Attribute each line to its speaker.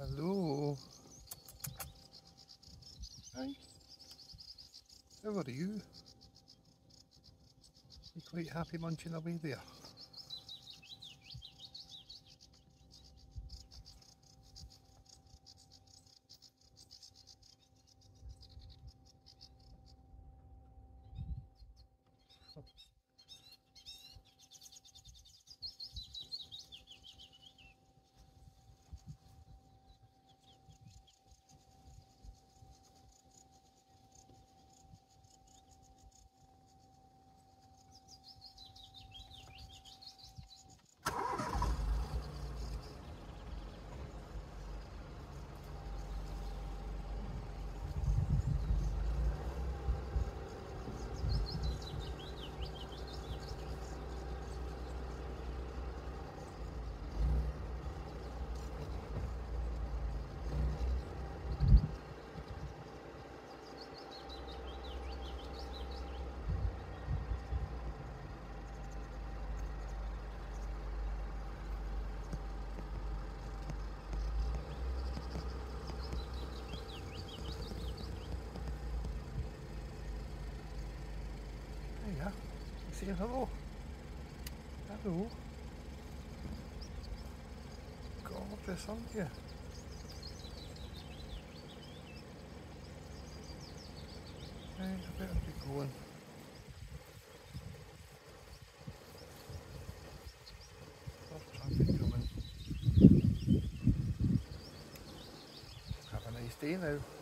Speaker 1: Hello. Hi. How are you? You quite happy munching away there? Yeah, you saying hello? Hello? Gorgeous, aren't you? Right, I better be going. There's traffic coming. Have a nice day now.